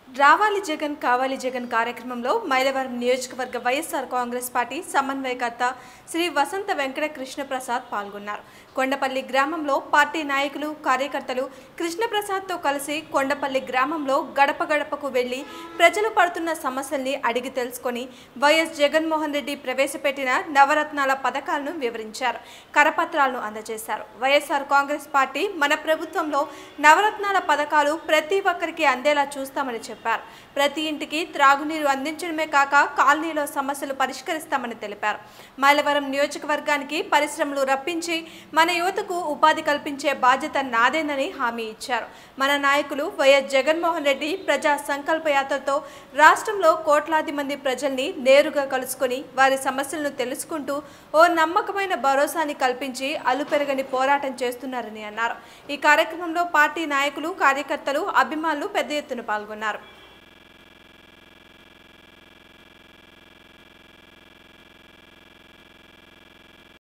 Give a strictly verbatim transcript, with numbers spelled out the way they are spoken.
రావాలి జగన్ కావాలి జగన్ కార్యక్రమంలో మైలవరం నియోజకవర్గ వైఎస్ఆర్ కాంగ్రెస్ పార్టీ సమన్వయకర్త శ్రీ వసంత వెంకట కృష్ణప్రసాద్ పాల్గొన్నారు. కొండపల్లి గ్రామంలో పార్టీ నాయకులు కార్యకర్తలు కృష్ణప్రసాద్తో కలిసి కొండపల్లి గ్రామంలో గడప గడపకు వెళ్లి ప్రజలు పడుతున్న సమస్యల్ని అడిగి తెలుసుకొని వైఎస్ జగన్మోహన్ రెడ్డి ప్రవేశపెట్టిన నవరత్నాల పథకాలను వివరించారు. కరపత్రాలను అందజేశారు. వైఎస్ఆర్ కాంగ్రెస్ పార్టీ మన ప్రభుత్వంలో నవరత్నాల పథకాలు ప్రతి ఒక్కరికి అందేలా చూస్తామని చెప్పారు. ప్రతి ఇంటికి త్రాగునీరు అందించడమే కాక కాలనీలో సమస్యలు పరిష్కరిస్తామని తెలిపారు. మైలవరం నియోజకవర్గానికి పరిశ్రమలు రప్పించి మన యువతకు ఉపాధి కల్పించే బాధ్యత నాదేనని హామీ ఇచ్చారు. మన నాయకులు వైఎస్ జగన్మోహన్ రెడ్డి ప్రజా సంకల్ప యాత్రతో రాష్ట్రంలో కోట్లాది మంది ప్రజల్ని నేరుగా కలుసుకొని వారి సమస్యలను తెలుసుకుంటూ ఓ నమ్మకమైన భరోసాని కల్పించి అలుపెరగని పోరాటం చేస్తున్నారని అన్నారు. ఈ కార్యక్రమంలో పార్టీ నాయకులు కార్యకర్తలు అభిమానులు పెద్ద ఎత్తున పాల్గొన్నారు.